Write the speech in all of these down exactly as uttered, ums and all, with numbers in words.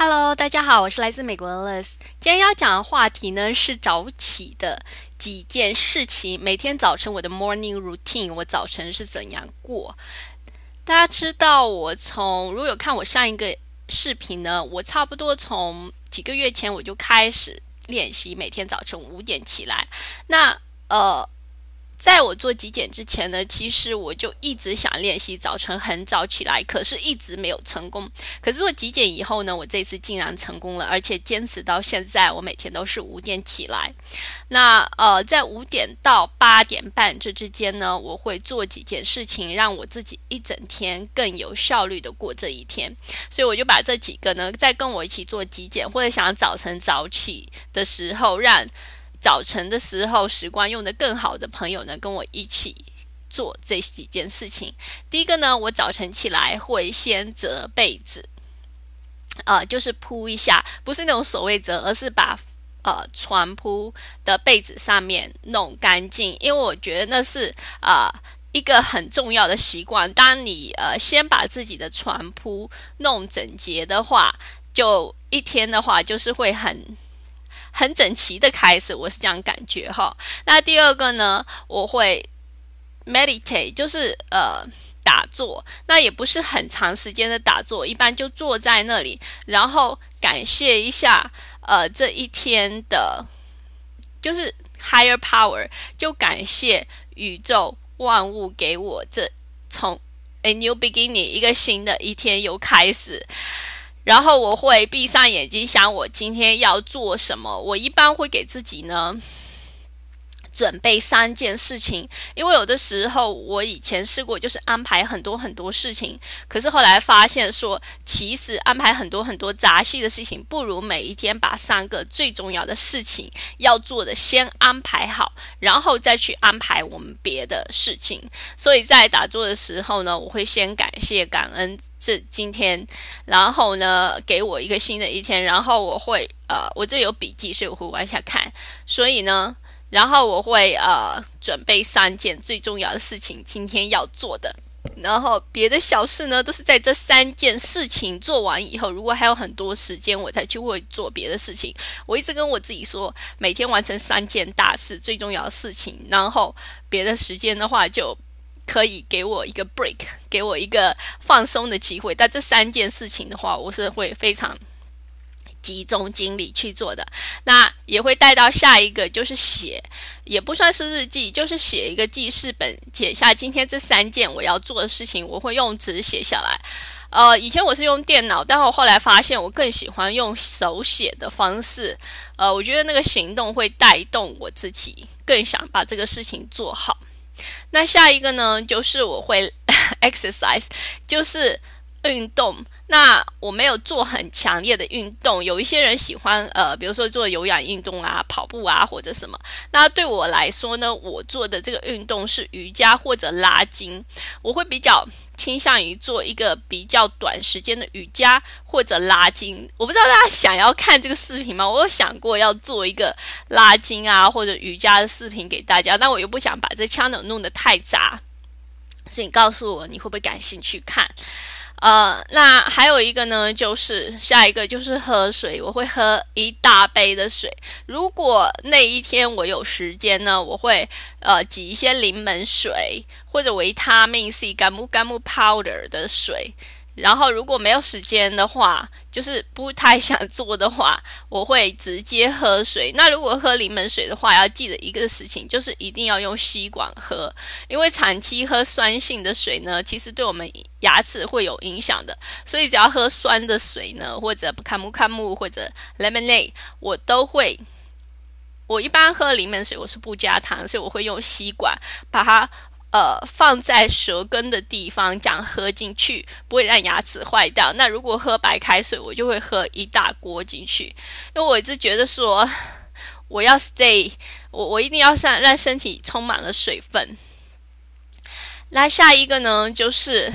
Hello，大家好，我是来自美国的 Liz。今天要讲的话题呢是早起的几件事情。每天早晨我的 morning routine， 我早晨是怎样过？大家知道我从如果有看我上一个视频呢，我差不多从几个月前我就开始练习每天早晨五点起来。那呃。在我做极简之前呢，其实我就一直想练习早晨很早起来，可是一直没有成功。可是做极简以后呢，我这次竟然成功了，而且坚持到现在，我每天都是五点起来。那呃，在五点到八点半这之间呢，我会做几件事情，让我自己一整天更有效率的过这一天。所以我就把这几个呢，在跟我一起做极简或者想早晨早起的时候，让早晨的时候时光用得更好的朋友呢，跟我一起做这几件事情。第一个呢，我早晨起来会先折被子，呃，就是铺一下，不是那种所谓折，而是把呃床铺的被子上面弄干净，因为我觉得那是呃一个很重要的习惯。当你呃先把自己的床铺弄整洁的话，就一天的话就是会很很整齐的开始，我是这样感觉哈。那第二个呢，我会 meditate， 就是呃打坐，那也不是很长时间的打坐，一般就坐在那里，然后感谢一下呃这一天的，就是 higher power， 就感谢宇宙万物给我这从 a new beginning 一个新的一天又开始。然后我会闭上眼睛想我今天要做什么，我一般会给自己呢准备三件事情，因为有的时候我以前试过就是安排很多很多事情，可是后来发现说其实安排很多很多杂细的事情，不如每一天把三个最重要的事情要做的先安排好，然后再去安排我们别的事情。所以在打坐的时候呢，我会先感谢感恩这今天，然后呢给我一个新的一天，然后我会呃我这里有笔记，所以我会往下看，所以呢然后我会呃准备三件最重要的事情今天要做的，然后别的小事呢都是在这三件事情做完以后，如果还有很多时间我才去会做别的事情。我一直跟我自己说每天完成三件大事最重要的事情，然后别的时间的话就可以给我一个 break， 给我一个放松的机会。但这三件事情的话，我是会非常集中精力去做的。那也会带到下一个，就是写，也不算是日记，就是写一个记事本，写下今天这三件我要做的事情，我会用纸写下来。呃，以前我是用电脑，但我后来发现我更喜欢用手写的方式。呃，我觉得那个行动会带动我自己，更想把这个事情做好。那下一个呢，就是我会exercise， 就是运动。那我没有做很强烈的运动，有一些人喜欢呃，比如说做有氧运动啊，跑步啊或者什么。那对我来说呢，我做的这个运动是瑜伽或者拉筋，我会比较倾向于做一个比较短时间的瑜伽或者拉筋。我不知道大家想要看这个视频吗？我有想过要做一个拉筋啊或者瑜伽的视频给大家，但我又不想把这 channel 弄得太杂，所以你告诉我你会不会感兴趣看。呃，那还有一个呢，就是下一个就是喝水，我会喝一大杯的水。如果那一天我有时间呢，我会呃挤一些柠檬水或者维他命 C 干木干木 powder 的水。然后如果没有时间的话，就是不太想做的话，我会直接喝水。那如果喝柠檬水的话，要记得一个事情，就是一定要用吸管喝，因为长期喝酸性的水呢，其实对我们牙齿会有影响的。所以只要喝酸的水呢，或者卡木卡木或者 lemonade， 我都会，我一般喝柠檬水我是不加糖，所以我会用吸管把它呃，放在舌根的地方，这样喝进去不会让牙齿坏掉。那如果喝白开水，我就会喝一大锅进去，因为我一直觉得说我要 stay， 我我一定要让让身体充满了水分。那下一个呢，就是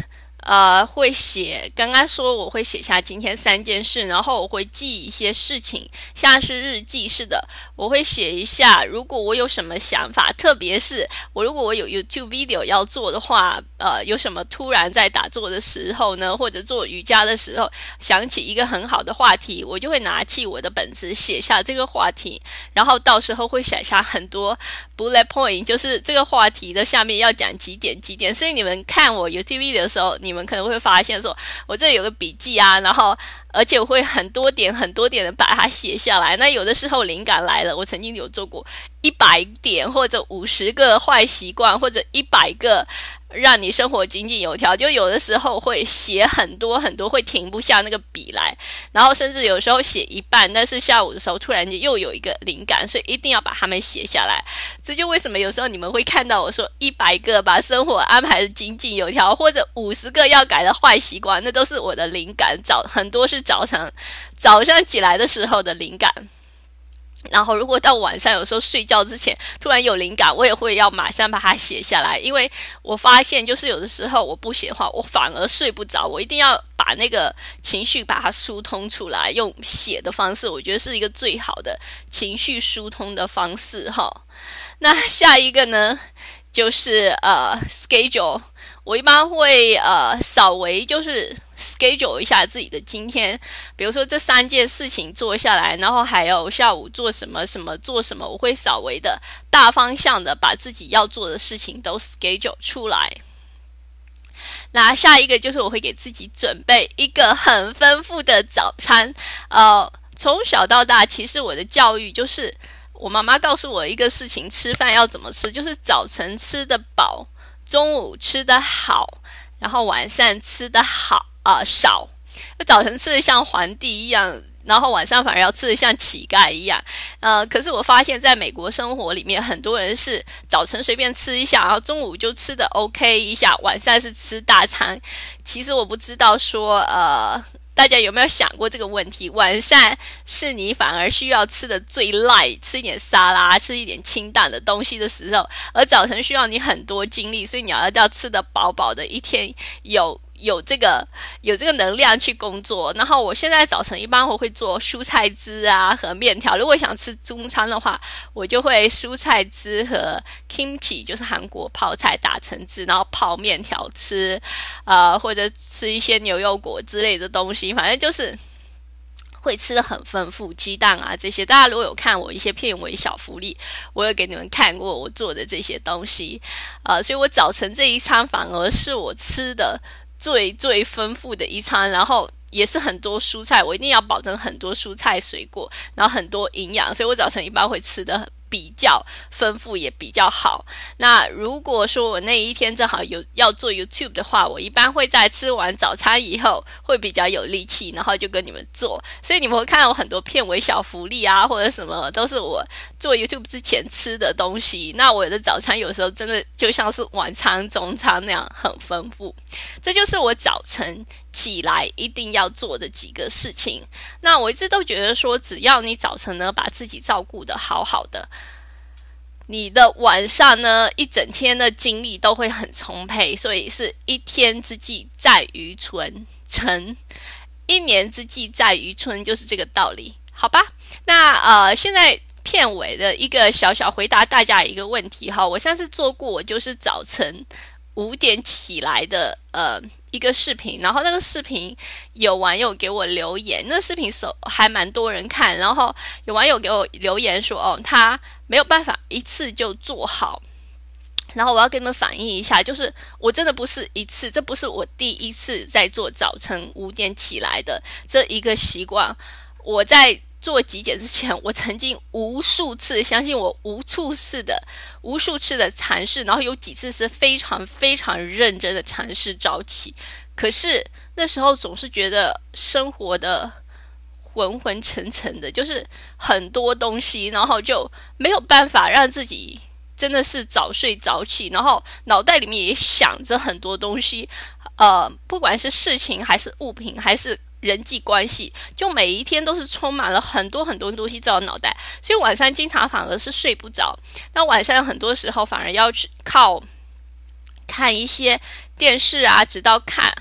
呃会写，刚刚说我会写下今天三件事，然后我会记一些事情，像是日记似的，我会写一下如果我有什么想法，特别是我如果我有 YouTube video 要做的话，呃有什么突然在打坐的时候呢，或者做瑜伽的时候想起一个很好的话题，我就会拿起我的本子写下这个话题，然后到时候会写下很多 bullet point， 就是这个话题的下面要讲几点几点，所以你们看我 YouTube video 的时候，你们可能会发现说我这里有个笔记啊，然后而且我会很多点很多点的把它写下来。那有的时候灵感来了，我曾经有做过一百点或者五十个坏习惯，或者一百个让你生活井井有条，就有的时候会写很多很多，会停不下那个笔来，然后甚至有时候写一半，但是下午的时候突然间又有一个灵感，所以一定要把它们写下来。这就为什么有时候你们会看到我说一百个把生活安排的井井有条，或者五十个要改的坏习惯，那都是我的灵感，早很多是早上早上起来的时候的灵感。然后如果到晚上有时候睡觉之前突然有灵感，我也会要马上把它写下来，因为我发现就是有的时候我不写的话我反而睡不着，我一定要把那个情绪把它疏通出来，用写的方式我觉得是一个最好的情绪疏通的方式哈。那下一个呢就是呃 schedule， 我一般会呃稍微就是 schedule 一下自己的今天，比如说这三件事情做下来，然后还有下午做什么什么做什么，我会稍微的大方向的把自己要做的事情都 schedule 出来。那下一个就是我会给自己准备一个很丰富的早餐。呃，从小到大其实我的教育就是我妈妈告诉我一个事情，吃饭要怎么吃，就是早晨吃得饱，中午吃得好，然后晚上吃得好啊、呃、少。早晨吃得像皇帝一样，然后晚上反而要吃得像乞丐一样。呃，可是我发现在美国生活里面，很多人是早晨随便吃一下，然后中午就吃得 OK 一下，晚上是吃大餐。其实我不知道说呃大家有没有想过这个问题，晚上是你反而需要吃的最 light， 吃一点沙拉，吃一点清淡的东西的时候，而早晨需要你很多精力，所以你要要吃得饱饱的，一天有有这个有这个能量去工作。然后我现在早晨一般我会做蔬菜汁啊和面条，如果想吃中餐的话，我就会蔬菜汁和 kimchi 就是韩国泡菜打成汁，然后泡面条吃，呃或者吃一些牛油果之类的东西，反正就是会吃得很丰富，鸡蛋啊这些。大家如果有看我一些片尾小福利，我有给你们看过我做的这些东西，呃，所以我早晨这一餐反而是我吃的最最丰富的一餐，然后也是很多蔬菜，我一定要保证很多蔬菜水果，然后很多营养，所以我早晨一般会吃的比较丰富也比较好。那如果说我那一天正好有要做 YouTube 的话，我一般会在吃完早餐以后会比较有力气，然后就跟你们做。所以你们会看到很多片尾小福利啊或者什么都是我做 YouTube 之前吃的东西。那我的早餐有时候真的就像是晚餐中餐那样很丰富。这就是我早晨起来一定要做的几个事情。那我一直都觉得说，只要你早晨呢把自己照顾得好好的，你的晚上呢一整天的精力都会很充沛。所以是一天之计在于晨，晨一年之计在于春，就是这个道理，好吧？那呃，现在片尾的一个小小回答大家一个问题哈，我上次做过，我就是早晨五点起来的呃一个视频，然后那个视频有网友给我留言，那个视频手还蛮多人看，然后有网友给我留言说哦，他没有办法一次就做好。然后我要跟你们反映一下，就是我真的不是一次，这不是我第一次在做早晨五点起来的这一个习惯。我在做极简之前，我曾经无数次，相信我无数次的无数次的尝试，然后有几次是非常非常认真的尝试早起，可是那时候总是觉得生活的昏昏沉沉的，就是很多东西，然后就没有办法让自己真的是早睡早起，然后脑袋里面也想着很多东西，呃，不管是事情还是物品还是人际关系，就每一天都是充满了很多很多东西在我脑袋，所以晚上经常反而是睡不着。那晚上很多时候反而要去靠看一些电视啊，直到看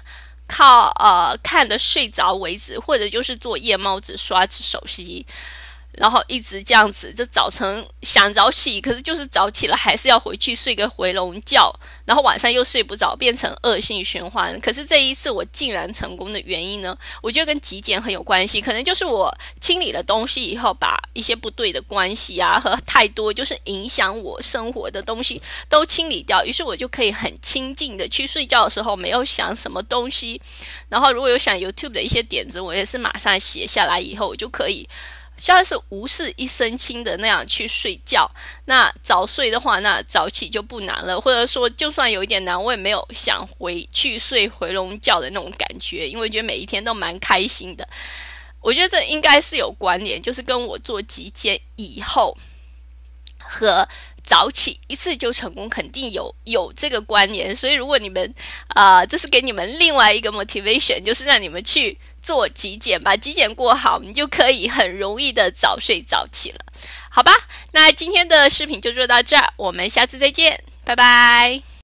靠呃看的睡着为止，或者就是做夜猫子刷手机，然后一直这样子，就早晨想早起，可是就是早起了还是要回去睡个回笼觉，然后晚上又睡不着，变成恶性循环。可是这一次我竟然成功的原因呢，我觉得跟极简很有关系，可能就是我清理了东西以后，把一些不对的关系啊和太多就是影响我生活的东西都清理掉，于是我就可以很清静的去睡觉的时候没有想什么东西，然后如果有想 YouTube 的一些点子，我也是马上写下来以后，我就可以像是无事一身轻的那样去睡觉。那早睡的话，那早起就不难了，或者说就算有一点难，我也没有想回去睡回笼觉的那种感觉，因为觉得每一天都蛮开心的。我觉得这应该是有关联，就是跟我做极简以后和早起一次就成功，肯定有有这个关联。所以如果你们啊、呃，这是给你们另外一个 motivation， 就是让你们去做极简，把极简过好，你就可以很容易的早睡早起了，好吧？那今天的视频就做到这儿，我们下次再见，拜拜。